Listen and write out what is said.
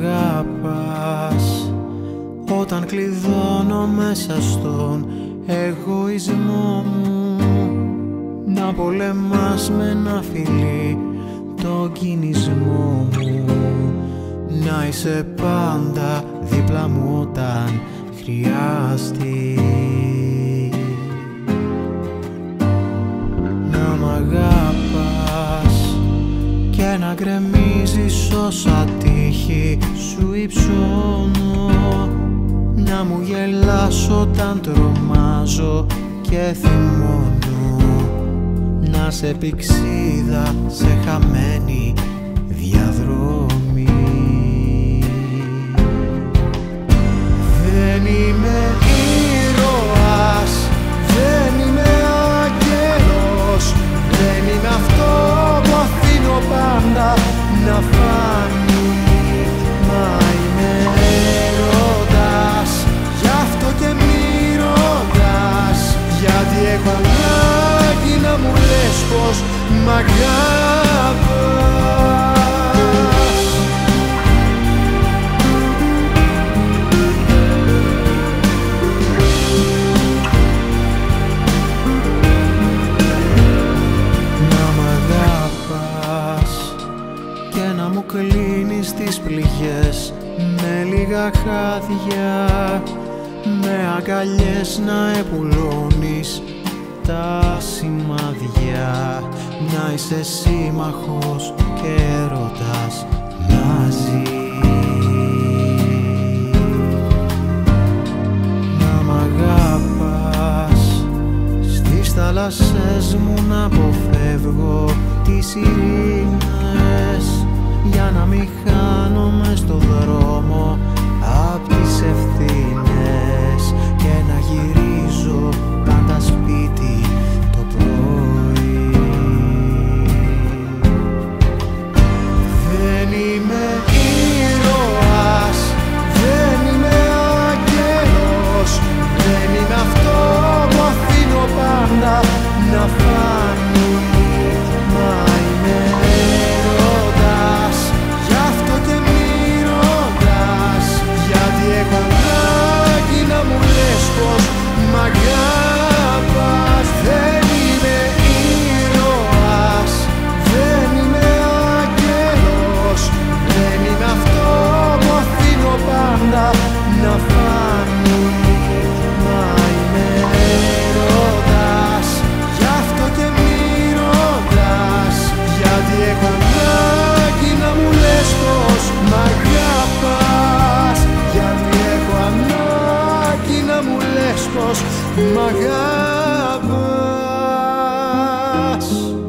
αγαπάς όταν κλειδώνω μέσα στον εγωισμό μου, να πολεμάς με ένα φιλί τον κινησμό μου, να είσαι πάντα δίπλα μου όταν χρειαστεί, να μ' αγαπάς και να γκρεμίζεις όσα τύχη σου υψώνω, να μου γελάς όταν τρομάζω και θυμώνω, να σε πηξίδα σε χαμένη διαδρομή. Δεν είμαι ήρωας, δεν είμαι άγγελος, δεν είμαι αυτό που αφήνω πάντα να φανεί, μα είμαι έρωτας, γι' αυτό και μη ρωτάς, γιατί έχω ανάγκη να μου λες πως μ' αγαπάς. Κλείνεις τις πληγές με λίγα χάδια, με αγκαλιές να επουλώνεις τα σημάδια, να είσαι σύμμαχος και έρωτας μαζί, να μ' αγαπάς στις θάλασσες μου, να αποφεύγω τις ειρήνες, για να μην χάνομαι στο δρόμο απ' τις ευθύνες και να γυρίζω πάντα σπίτι το πρωί. Δεν είμαι ήρωας, δεν είμαι άγγελος, δεν είμαι αυτό που αφήνω πάντα να φανεί, μα είμαι έρωτας, γι' αυτό και μη ρωτάς, γιατί έχω ανάγκη να μου λες πως μ' αγαπάς. Δεν είμαι ήρωας, δεν είμαι άγγελος, δεν είμαι αυτό που αφήνω πάντα να φανεί, μα είμαι έρωτας, γι' αυτό και μη ρωτάς, γιατί έχω ανάγκη να μου λες πως μ' αγαπάς, γιατί έχω ανάγκη να μου λες πως μ' αγαπάς.